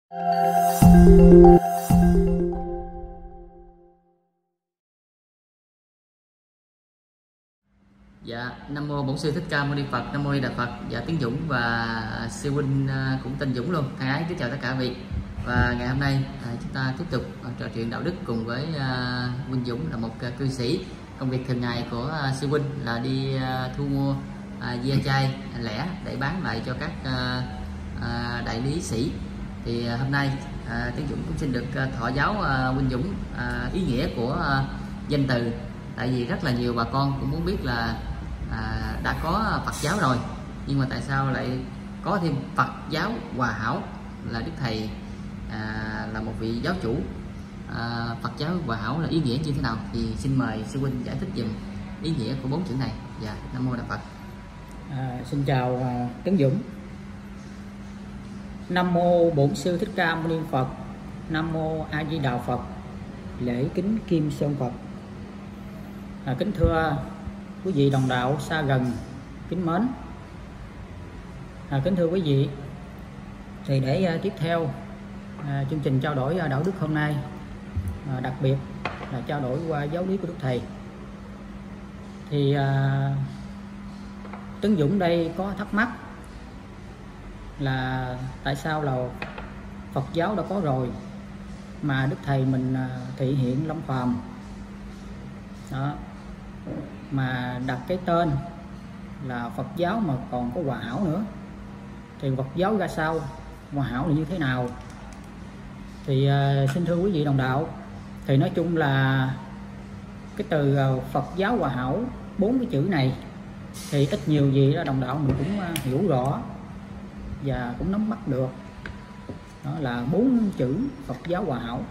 Dạ, Nam mô Bổn Sư Thích Ca Mâu Ni Phật, Nam mô A Di Đà Phật. Dạ, Tiến Dũng và sư huynh cũng tên Dũng luôn. Thân ái kính chào tất cả vị. Và ngày hôm nay chúng ta tiếp tục trò chuyện đạo đức cùng với huynh Dũng là một cư sĩ. Công việc thường ngày của sư huynh là đi thu mua ve chai lẻ để bán lại cho các đại lý sĩ. Thì hôm nay Tiến Dũng cũng xin được thọ giáo huynh Dũng ý nghĩa của danh từ. Tại vì rất là nhiều bà con cũng muốn biết là đã có Phật giáo rồi, nhưng mà tại sao lại có thêm Phật giáo Hòa Hảo, là Đức Thầy là một vị giáo chủ. Phật giáo Hòa Hảo là ý nghĩa như thế nào thì xin mời sư huynh giải thích dùm ý nghĩa của 4 chữ này. Dạ, Nam mô Đà Phật. Xin chào Tấn Dũng. Nam mô Bổn Sư Thích Ca Mâu Ni Phật, Nam mô A Di Đà Phật. Lễ kính Kim Sơn Phật. Kính thưa quý vị đồng đạo xa gần kính mến, kính thưa quý vị, thì để tiếp theo chương trình trao đổi đạo đức hôm nay, đặc biệt là trao đổi qua giáo lý của Đức Thầy, thì Tấn Dũng đây có thắc mắc là tại sao là Phật giáo đã có rồi mà Đức Thầy mình thị hiện Long Phàm đó, mà đặt cái tên là Phật giáo mà còn có Hòa Hảo nữa, thì Phật giáo ra sao, Hòa Hảo là như thế nào? Thì xin thưa quý vị đồng đạo, thì nói chung là cái từ Phật giáo Hòa Hảo, 4 cái chữ này thì ít nhiều gì đó đồng đạo mình cũng hiểu rõ và cũng nắm bắt được. Đó là 4 chữ Phật giáo Hòa Hảo.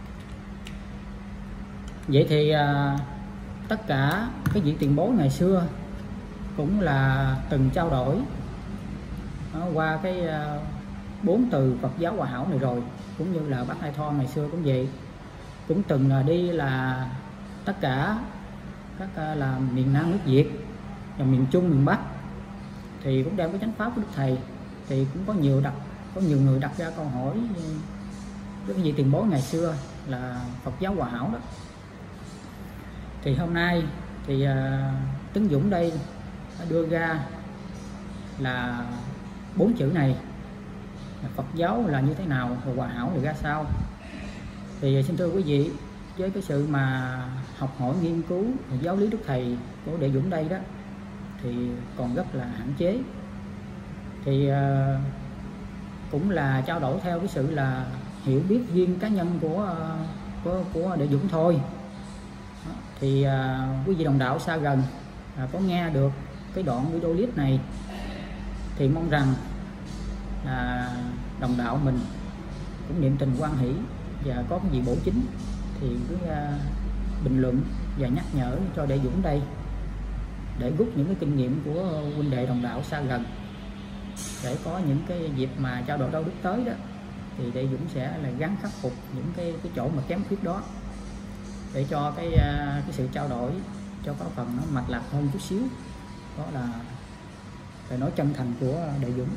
Vậy thì tất cả cái vị tiền bối ngày xưa cũng là từng trao đổi qua cái 4 từ Phật giáo Hòa Hảo này rồi, cũng như là bác Hai Tho ngày xưa cũng vậy, cũng từng đi là tất cả các là miền Nam nước Việt và miền Trung, miền Bắc, thì cũng đem cái chánh pháp của Đức Thầy. Thì cũng có nhiều người đặt ra câu hỏi với cái vị tiền bối ngày xưa là Phật giáo Hòa Hảo đó. Thì hôm nay thì Tấn Dũng đây đã đưa ra là 4 chữ này, Phật giáo là như thế nào và Hòa Hảo là ra sao. Thì xin thưa quý vị, với cái sự mà học hỏi nghiên cứu giáo lý Đức Thầy của Đệ Dũng đây đó thì còn rất là hạn chế, thì cũng là trao đổi theo cái sự là hiểu biết riêng cá nhân của Đệ Dũng thôi. Thì quý vị đồng đạo xa gần có nghe được cái đoạn video clip này thì mong rằng là đồng đạo mình cũng niệm tình hoan hỷ và có cái gì bổ chính thì cứ bình luận và nhắc nhở cho Đệ Dũng đây, để rút những cái kinh nghiệm của huynh đệ đồng đạo xa gần, để có những cái dịp mà trao đổi đạo đức tới đó thì Đệ Dũng sẽ là gắng khắc phục những cái chỗ mà kém khuyết đó, để cho cái sự trao đổi cho có phần nó mạch lạc hơn chút xíu. Đó là lời nói chân thành của Đệ Dũng.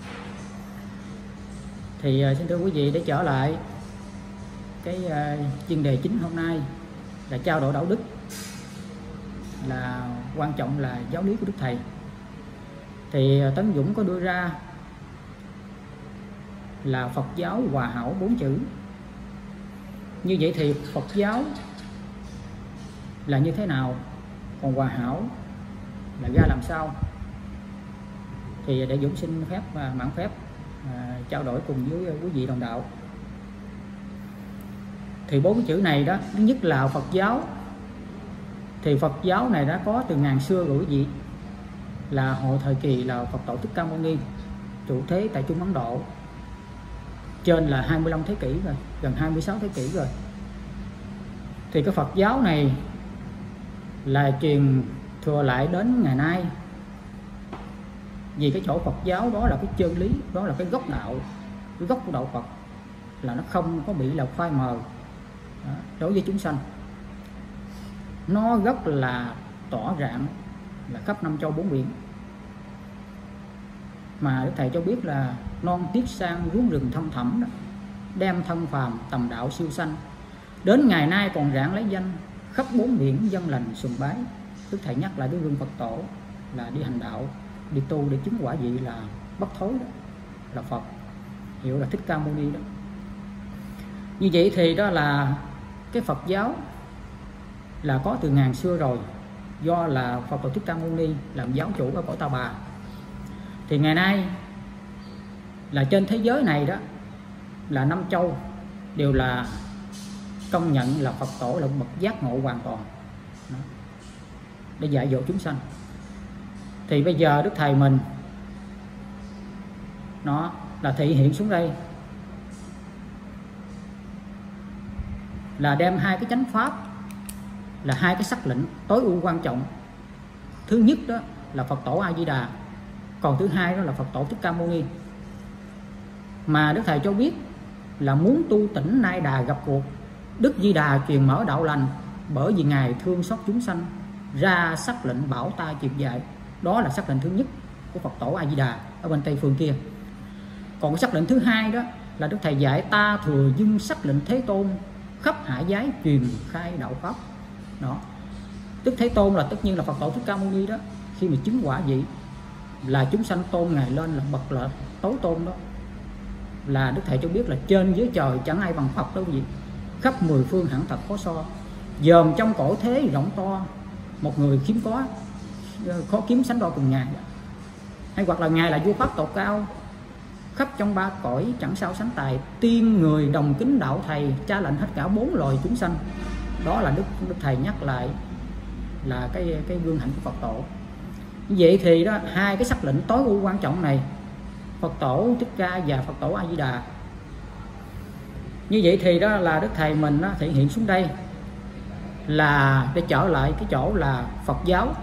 Thì xin thưa quý vị, để trở lại cái chuyên đề chính hôm nay là trao đổi đạo đức, là quan trọng là giáo lý của Đức Thầy. Thì Tấn Dũng có đưa ra là Phật giáo Hòa Hảo 4 chữ. Như vậy thì Phật giáo là như thế nào, còn Hòa Hảo là ra làm sao? Thì Đệ Dũng xin phép và mạn phép trao đổi cùng với quý vị đồng đạo. Thì 4 chữ này đó, thứ nhất là Phật giáo. Thì Phật giáo này đã có từ ngàn xưa rồi quý vị, là hồi thời kỳ là Phật tổ Thích Ca Mâu Ni trụ thế tại Trung Ấn Độ, trên là 25 thế kỷ rồi, gần 26 thế kỷ rồi. Thì cái Phật giáo này là truyền thừa lại đến ngày nay, vì cái chỗ Phật giáo đó là cái chân lý, đó là cái gốc đạo, cái gốc của đạo Phật, là nó không có bị là phai mờ đối với chúng sanh. Nó rất là tỏ rạng là khắp năm châu bốn biển. Mà Đức Thầy cho biết là non tiết sang ruộng rừng thăm thẳm đó, đem thân phàm tầm đạo siêu sanh, đến ngày nay còn rạng lấy danh, khắp bốn biển dân lành sùng bái. Đức thầy nhắc lại cái gương Phật tổ là đi hành đạo, đi tu để chứng quả vị là bất thối đó, là Phật, hiệu là Thích Ca Mâu Ni đó. Như vậy thì đó là cái Phật giáo là có từ ngàn xưa rồi, do là Phật tổ Thích Ca Mâu Ni làm giáo chủ ở cõi Ta Bà. Thì ngày nay là trên thế giới này đó là 5 châu đều là công nhận là Phật tổ là một bậc giác ngộ hoàn toàn đó, để dạy dỗ chúng sanh. Thì bây giờ Đức Thầy mình nó là thể hiện xuống đây là đem hai cái chánh pháp, là hai cái sắc lệnh tối ưu quan trọng. Thứ nhất đó là Phật tổ A Di Đà, còn thứ hai đó là Phật tổ Thích Ca Mâu Ni. Mà Đức Thầy cho biết là muốn tu tỉnh nay đà gặp cuộc, Đức Di Đà truyền mở đạo lành, bởi vì Ngài thương xót chúng sanh, ra sắc lệnh bảo ta truyền dạy. Đó là sắc lệnh thứ nhất của Phật tổ A Di Đà ở bên Tây phương kia. Còn sắc lệnh thứ hai đó là Đức Thầy dạy ta thừa dưng sắc lệnh Thế Tôn, khắp hạ giới truyền khai đạo pháp. Đó, Đức Thế Tôn là tất nhiên là Phật tổ Thích Ca Mâu Ni đó. Khi mà chứng quả vị là chúng sanh tôn Ngài lên là bậc là tối tôn đó. Là Đức Thầy cho biết là trên dưới trời chẳng ai bằng Phật đâu gì, khắp mười phương hẳn thật khó so. Dòm trong cõi thế rộng to, một người khiếm có khó kiếm sánh đo cùng Ngài. Hay hoặc là Ngài là vua pháp tột cao, khắp trong ba cõi chẳng sao sánh tài, tiên người đồng kính đạo Thầy, cha lệnh hết cả bốn loài chúng sanh. Đó là Đức Thầy nhắc lại là cái gương hạnh của Phật tổ. Như vậy thì đó, hai cái sắc lệnh tối ưu quan trọng này, Phật tổ Thích Ca và Phật tổ A Di Đà. Như vậy thì đó là Đức Thầy mình đó, thể hiện xuống đây là để trở lại cái chỗ là Phật giáo.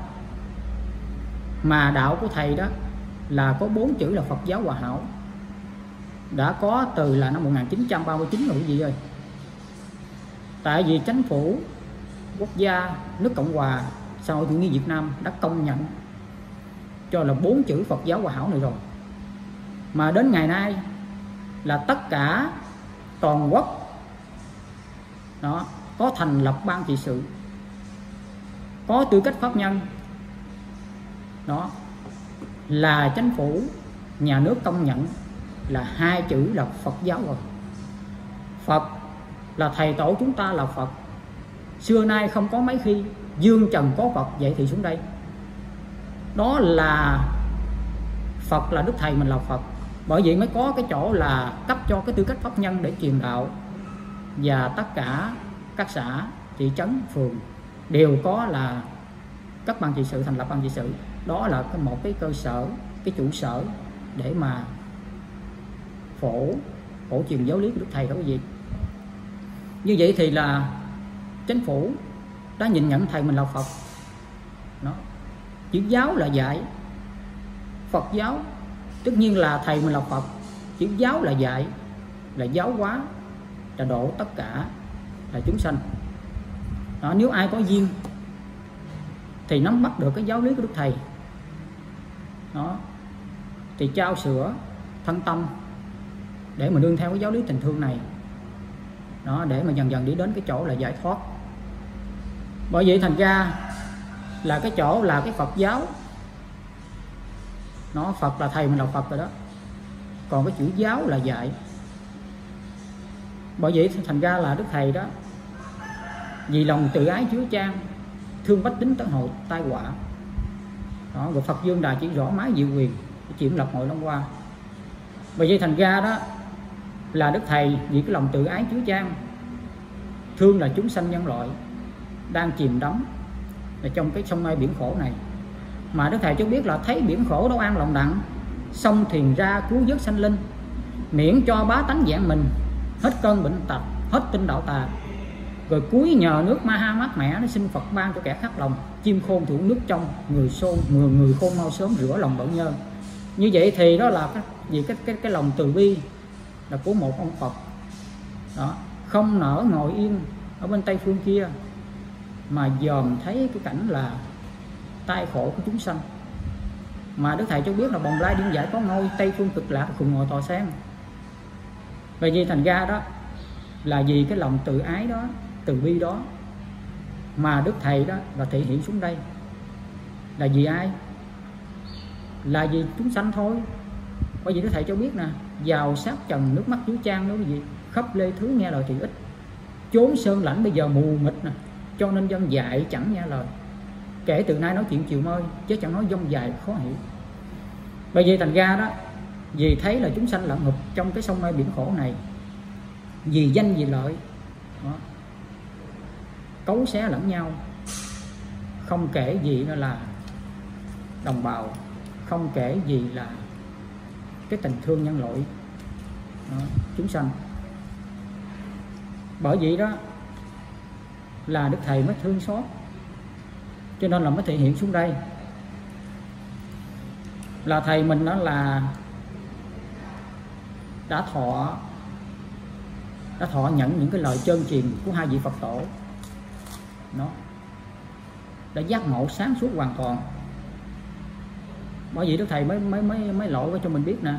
Mà đạo của Thầy đó là có 4 chữ là Phật giáo Hòa Hảo, đã có từ là năm 1939 rồi quý vị ơi. Tại vì chính phủ quốc gia nước Cộng hòa xã hội chủ nghĩa Việt Nam đã công nhận cho là 4 chữ Phật giáo Hòa Hảo này rồi. Mà đến ngày nay là tất cả toàn quốc đó có thành lập ban trị sự, có tư cách pháp nhân đó, là chính phủ nhà nước công nhận là 2 chữ là Phật giáo rồi. Phật là thầy tổ chúng ta là Phật, xưa nay không có mấy khi dương trần có Phật. Vậy thì xuống đây đó là Phật, là Đức Thầy mình là Phật. Bởi vậy mới có cái chỗ là cấp cho cái tư cách pháp nhân để truyền đạo. Và tất cả các xã, thị trấn, phường đều có là các ban trị sự, thành lập ban trị sự. Đó là một cái cơ sở, cái trụ sở để mà phổ truyền giáo lý của Đức Thầy đó quý vị. Như vậy thì là chính phủ đã nhìn nhận Thầy mình là Phật. Đó, chữ giáo là dạy, Phật giáo tất nhiên là Thầy mình là Phật. Chữ giáo là dạy, là giáo hóa, là độ tất cả là chúng sanh. Đó, nếu ai có duyên thì nắm bắt được cái giáo lý của Đức Thầy đó, thì trao sữa thân tâm để mà nương theo cái giáo lý tình thương này đó, để mà dần dần đi đến cái chỗ là giải thoát. Bởi vậy thành ra là cái chỗ là cái Phật giáo nó, Phật là Thầy mình là Phật rồi đó, còn cái chữ giáo là dạy. Bởi vậy thành ra là Đức Thầy đó vì lòng từ ái chứa chan, thương bách tính tận hồi tai họa đó, rồi Phật Dương Đà chỉ rõ mái diệu quyền, chuyển lập hội Long Hoa. Bởi vậy thành ra đó là Đức Thầy vì cái lòng từ ái chứa chan, thương là chúng sanh nhân loại đang chìm đắm ở trong cái sông mê biển khổ này. Mà Đức Thầy cho biết là thấy biển khổ đâu an lòng đặng, sông thuyền ra cứu vớt sanh linh, miễn cho bá tánh dạng mình hết cơn bệnh tật, hết tinh đạo tà. Rồi cuối nhờ nước ma ha mát mẻ, nó xin Phật ban cho kẻ khát lòng, chim khôn thủ nước trong, người khôn mau sớm rửa lòng bận nhơ. Như vậy thì đó là vì cái lòng từ bi là của một ông Phật đó, không nỡ ngồi yên ở bên Tây phương kia mà dòm thấy cái cảnh là tai khổ của chúng sanh. Mà Đức Thầy cho biết là bồng lai điên giải có ngôi, Tây phương cực lạc cùng ngồi tòa sen. Vậy vì thành ra đó là vì cái lòng tự ái đó, từ bi đó mà Đức Thầy đó là thể hiện xuống đây. Là vì ai? Là vì chúng sanh thôi. Bởi vì Đức Thầy cho biết nè, giàu sát trần nước mắt chú trang đó, cái gì khắp lê thứ nghe lời thì ít, chốn sơn lãnh bây giờ mù mịt nè, cho nên dân dạy chẳng nghe lời. Kể từ nay nói chuyện chiều mơi, chứ chẳng nói dông dài khó hiểu. Bởi vì thành ra đó, vì thấy là chúng sanh lặn ngục trong cái sông mê biển khổ này, vì danh vì lợi đó, cấu xé lẫn nhau, không kể gì nữa là đồng bào, không kể gì là cái tình thương nhân loại đó, chúng sanh. Bởi vậy đó là Đức Thầy mới thương xót, cho nên là mới thể hiện xuống đây. Là thầy mình đó là đã thọ nhận những cái lời chân truyền của hai vị Phật tổ nó, đã giác ngộ sáng suốt hoàn toàn. Bởi vậy Đức Thầy mới lộ cho mình biết nè,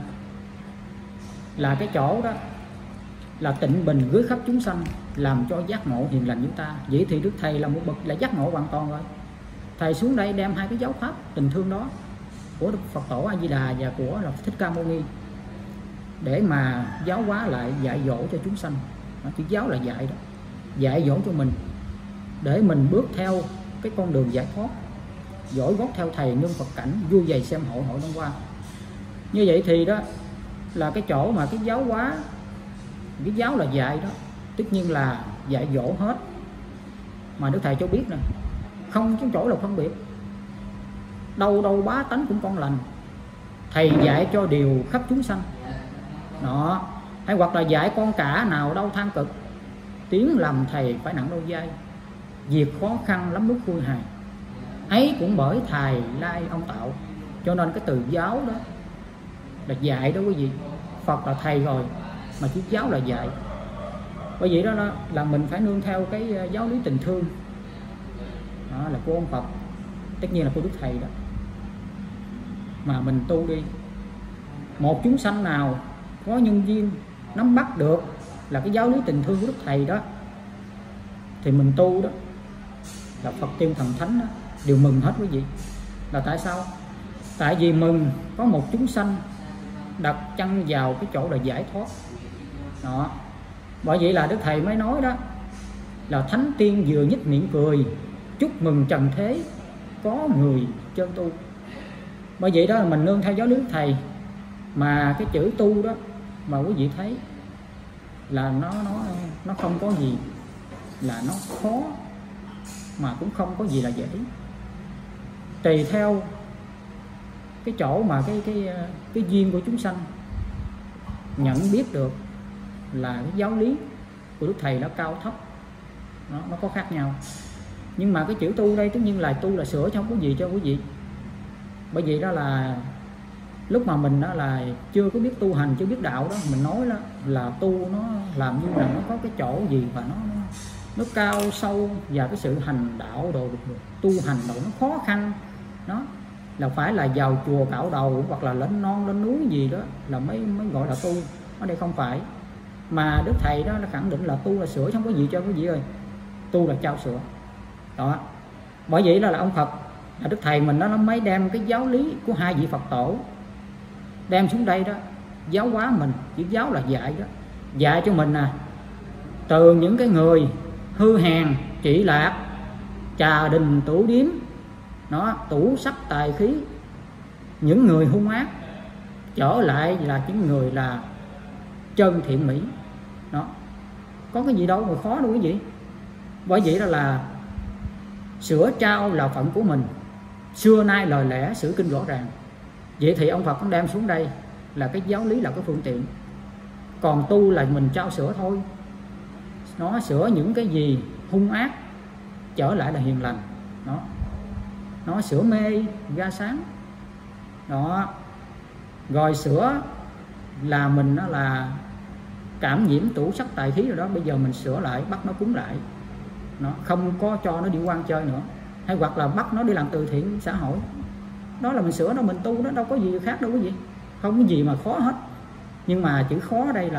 là cái chỗ đó là tịnh bình gửi khắp chúng sanh, làm cho giác ngộ hiền lành chúng ta. Vậy thì Đức Thầy là một bậc là giác ngộ hoàn toàn rồi. Thầy xuống đây đem hai cái giáo pháp tình thương đó của Đức Phật Tổ A Di Đà và của là Thích Ca Mâu Ni để mà giáo hóa lại, dạy dỗ cho chúng sanh. Chữ giáo là dạy đó, dạy dỗ cho mình để mình bước theo cái con đường giải thoát, dõi gót theo thầy nương Phật cảnh, vui vầy xem hội hội năm qua. Như vậy thì đó là cái chỗ mà cái giáo hóa, cái giáo là dạy đó, tất nhiên là dạy dỗ hết. Mà Đức Thầy cho biết nè, không cái chỗ là phân biệt, đâu đâu bá tánh cũng con lành. Thầy dạy cho điều khắp chúng sanh đó, hay hoặc là dạy con cả nào đau than cực, tiếng làm thầy phải nặng đôi vai, việc khó khăn lắm lúc vui hài, ấy cũng bởi thầy lai ông tạo. Cho nên cái từ giáo đó là dạy đó quý vị. Phật là thầy rồi mà chữ giáo là dạy. Bởi vậy đó là mình phải nương theo cái giáo lý tình thương đó, là của ông Phật, tất nhiên là của Đức Thầy đó, mà mình tu đi. Một chúng sanh nào có nhân duyên nắm bắt được là cái giáo lý tình thương của Đức Thầy đó, thì mình tu đó là Phật tiên thần thánh đó, đều mừng hết quý vị. Là tại sao? Tại vì mừng có một chúng sanh đặt chân vào cái chỗ là giải thoát đó. Bởi vậy là Đức Thầy mới nói đó là thánh tiên vừa nhích miệng cười, chúc mừng trần thế có người chân tu. Bởi vậy đó là mình nương theo giáo lý Đức Thầy. Mà cái chữ tu đó mà quý vị thấy là nó không có gì là nó khó, mà cũng không có gì là dễ. Tùy theo cái chỗ mà cái duyên của chúng sanh nhận biết được là cái giáo lý của Đức Thầy nó cao thấp, nó có khác nhau. Nhưng mà cái chữ tu đây tất nhiên là tu là sửa chứ không có gì cho quý vị. Bởi vậy đó là lúc mà mình đó là chưa có biết tu hành, chưa biết đạo đó, mình nói đó là tu nó làm như là nó có cái chỗ gì và nó cao sâu, và cái sự hành đạo đồ tu hành đồ nó khó khăn đó, là phải là vào chùa cạo đầu hoặc là lên non lên núi gì đó là mới gọi là tu. Ở đây không phải, mà Đức Thầy đó nó khẳng định là tu là sửa, không có gì cho quý vị ơi, tu là trao sửa đó. Bởi vậy là ông Phật là Đức Thầy mình đó, nó mới đem cái giáo lý của hai vị Phật tổ đem xuống đây đó, giáo hóa mình. Chữ giáo là dạy đó, dạy cho mình nè, từ những cái người hư hèn trị lạc, trà đình tửu điếm nó tủ sắc tài khí, những người hung ác trở lại là những người là chân thiện mỹ đó. Có cái gì đâu mà khó đâu quý vị. Bởi vậy đó là sửa trao là phận của mình, xưa nay lời lẽ sử kinh rõ ràng. Vậy thì ông Phật cũng đem xuống đây là cái giáo lý là cái phương tiện, còn tu là mình trao sửa thôi. Nó sửa những cái gì hung ác trở lại là hiền lành đó, nó sửa mê ra sáng đó. Rồi sửa là mình đó là cảm nhiễm tủ sắc tài khí rồi đó, bây giờ mình sửa lại, bắt nó cúng lại, nó không có cho nó đi quan chơi nữa, hay hoặc là bắt nó đi làm từ thiện xã hội. Đó là mình sửa đó, mình tu đó, đâu có gì khác đâu quý vị, không có gì mà khó hết. Nhưng mà chữ khó ở đây là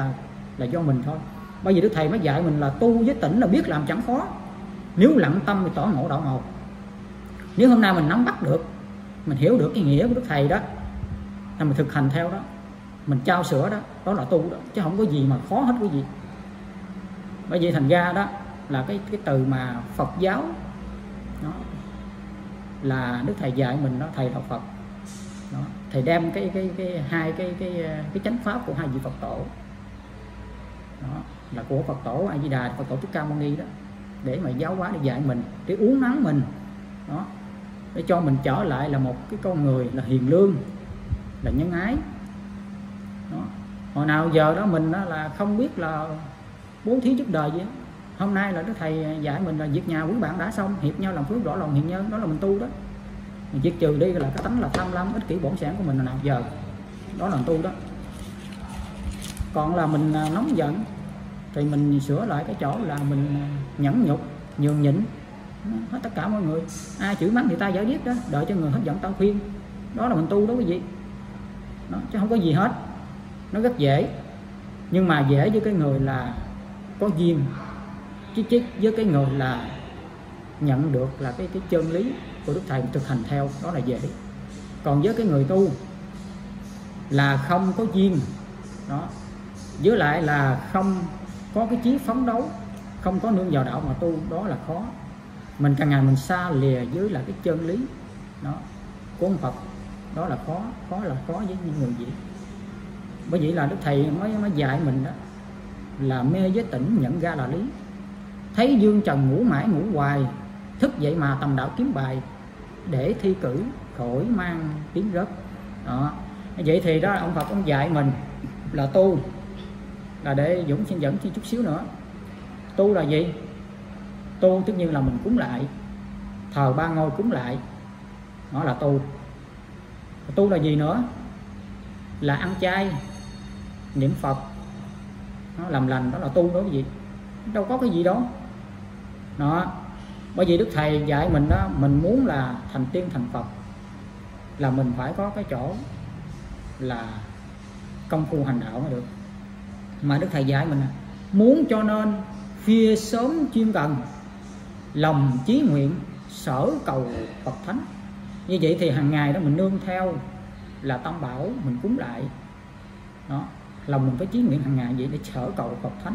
là do mình thôi. Bởi vì Đức Thầy mới dạy mình là tu với tỉnh là biết làm chẳng khó, nếu lặng tâm thì tỏ ngộ đạo một. Nếu hôm nay mình nắm bắt được, mình hiểu được cái nghĩa của Đức Thầy đó, là mình thực hành theo đó, mình trao sữa đó, đó là tu đó, chứ không có gì mà khó hết quý vị. Bởi vậy thành ra đó là cái từ mà Phật giáo đó, là Đức Thầy dạy mình đó, Thầy là Phật đó. Thầy đem hai cái chánh pháp của hai vị Phật tổ đó, là của Phật tổ A Di Đà, Phật tổ Thích Ca Mâu Ni đó, để mà giáo hóa, để dạy mình, để uốn nắn mình đó, để cho mình trở lại là một cái con người là hiền lương, là nhân ái đó. Hồi nào giờ đó mình đó là không biết là bố thí giúp đời gì đó. Hôm nay là Đức Thầy dạy mình là việc nhà quý bạn đã xong, hiệp nhau làm phước, rõ lòng hiền nhân, đó là mình tu đó. Mình diệt trừ đi là cái tánh là tham lam, ích kỷ, bổn sản của mình là nào giờ, đó là mình tu đó. Còn là mình nóng giận thì mình sửa lại cái chỗ là mình nhẫn nhục, nhường nhịn hết tất cả mọi người. Ai chửi mắng thì ta giải quyết đó, đợi cho người hết giận ta khuyên, đó là mình tu đó quý vị đó, chứ không có gì hết. Nó rất dễ, nhưng mà dễ với cái người là có duyên, chứ với cái người là nhận được là cái chân lý của Đức Thầy thực hành theo, đó là dễ. Còn với cái người tu là không có duyên đó, với lại là không có cái chí phấn đấu, không có nương vào đạo mà tu, đó là khó. Mình càng ngày mình xa lìa với là cái chân lý đó của ông Phật, đó là khó với những người vậy. Bởi vậy là Đức Thầy mới dạy mình đó là mê với tỉnh nhận ra là lý. Thấy dương trần ngủ mãi ngủ hoài, thức dậy mà tầm đạo kiếm bài, để thi cử khỏi mang tiếng rớt đó. Vậy thì đó ông Phật ông dạy mình là tu là để Dũng xin dẫn chút xíu nữa. Tu là gì? Tu tất nhiên là mình cúng lại, thờ ba ngôi cúng lại, đó là tu. Tu là gì nữa? Là ăn chay, niệm Phật, nó làm lành, đó là tu đó quý vị. Đâu có cái gì đó đó. Bởi vì Đức Thầy dạy mình đó, mình muốn là thành tiên thành Phật là mình phải có cái chỗ là công phu hành đạo mới được. Mà Đức Thầy dạy mình muốn cho nên phia sớm chuyên cần, lòng chí nguyện sở cầu Phật thánh. Như vậy thì hàng ngày đó mình nương theo là Tam Bảo, mình cúng lại đó, lòng mình phải chí nguyện hàng ngày vậy để sở cầu Phật thánh.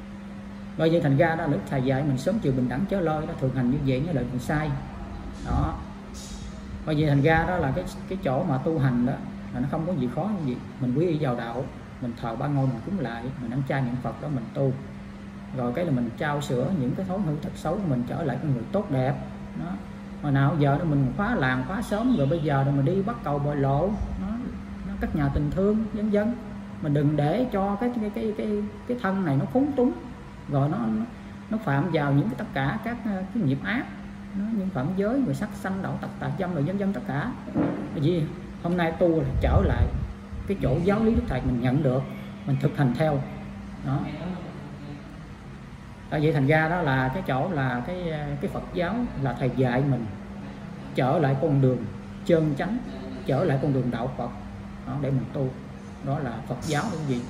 Bởi vậy thành ra đó Đức Thầy dạy mình sớm chiều bình đẳng chớ lơi đó, thường hành như vậy nhớ lời mình sai đó. Bởi vậy thành ra đó là cái chỗ mà tu hành đó là nó không có gì khó như gì. Mình quy y vào đạo, mình thờ ba ngôi, mình cúng lại, mình ăn chay niệm Phật đó, mình tu. Rồi cái là mình trao sữa những cái thói hư thật xấu của mình, trở lại con người tốt đẹp đó. Hồi nào giờ đó mình khóa làng khóa sớm, rồi bây giờ rồi mình đi bắt cầu bồi lộ nó các nhà tình thương vân vân. Mình đừng để cho cái thân này nó khốn túng, rồi nó phạm vào những tất cả các cái nghiệp ác, những phạm giới, rồi sắc sanh đạo tặc tà dâm, rồi vân vân tất cả. Bởi vì hôm nay tu là trở lại cái chỗ giáo lý Đức Thầy mình nhận được, mình thực hành theo đó. Tại vậy thành ra đó là cái chỗ là cái Phật giáo là Thầy dạy mình trở lại con đường chân chánh, trở lại con đường đạo Phật đó, để mình tu, đó là Phật giáo đúng gì.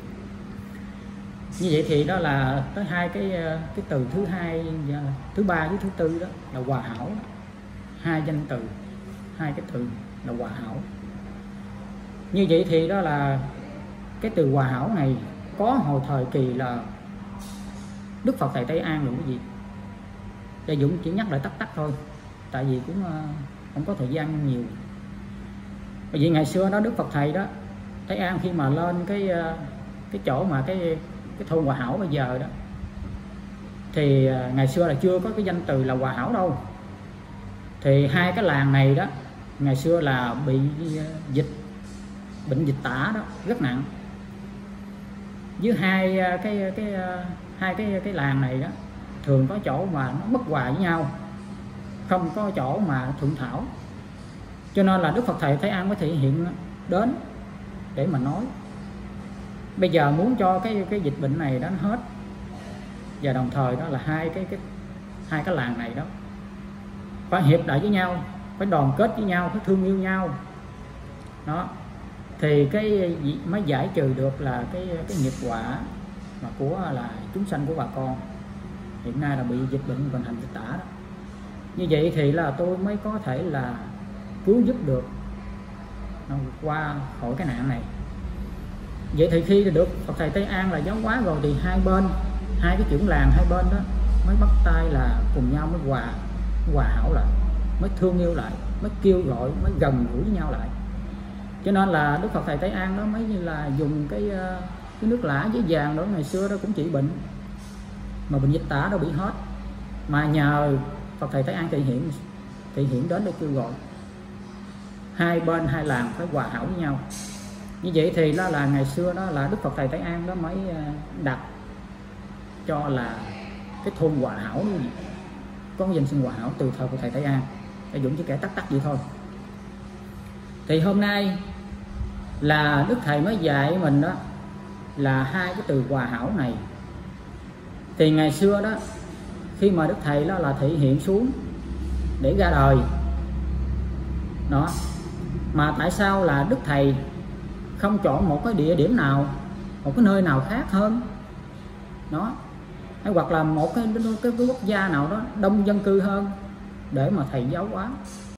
Như vậy thì đó là tới hai cái từ thứ hai, thứ ba với thứ tư đó là hòa hảo đó. Hai danh từ, hai cái từ là hòa hảo. Như vậy thì đó là cái từ hòa hảo này có hồi thời kỳ là Đức Phật tại Tây An rồi quý vị. Để Dũng chỉ nhắc lại tắt thôi, tại vì cũng không có thời gian nhiều. Bởi vì ngày xưa đó Đức Phật Thầy đó Tây An khi mà lên cái chỗ mà cái thôn Hòa Hảo bây giờ đó, thì ngày xưa là chưa có cái danh từ là Hòa Hảo đâu. Thì hai cái làng này đó ngày xưa là bị bệnh dịch tả đó rất nặng. Với hai cái làng này đó thường có chỗ mà nó bất hòa với nhau, không có chỗ mà thuận thảo. Cho nên là Đức Phật Thầy Thái An mới thể hiện đến để mà nói bây giờ muốn cho cái dịch bệnh này đó nó hết, và đồng thời đó là hai cái làng này đó phải hiệp đại với nhau, phải đoàn kết với nhau, phải thương yêu nhau đó, thì cái mới giải trừ được là cái nghiệp quả mà của là chúng sanh của bà con hiện nay là bị dịch bệnh hoành hành dịch tả đó. Như vậy thì là tôi mới có thể là cứu giúp được qua khỏi cái nạn này. Vậy thì khi được Phật thầy Tây An là giáo hóa rồi thì hai bên, hai cái trưởng làng hai bên đó mới bắt tay là cùng nhau mới hòa hảo lại, mới thương yêu lại, mới kêu gọi, mới gần gũi với nhau lại. Cho nên là Đức Phật thầy Tây An đó mới như là dùng cái nước lã với vàng đó ngày xưa đó cũng trị bệnh, mà bệnh dịch tả đâu bị hết, mà nhờ Phật thầy Tây An thị hiện đến để kêu gọi hai bên hai làng phải hòa hảo với nhau. Như vậy thì đó là ngày xưa đó là Đức Phật thầy Tây An đó mới đặt cho là cái thôn hòa hảo đó, có danh xưng hòa hảo từ thời của thầy Tây An, để dùng chứ kể tắt vậy thôi. Thì hôm nay là Đức thầy mới dạy mình đó là hai cái từ hòa hảo này. Thì ngày xưa đó khi mà Đức thầy đó là thể hiện xuống để ra đời đó, mà tại sao là Đức thầy không chọn một cái địa điểm nào, một cái nơi nào khác hơn đó, hay hoặc là một cái quốc gia nào đó đông dân cư hơn để mà thầy giáo hóa?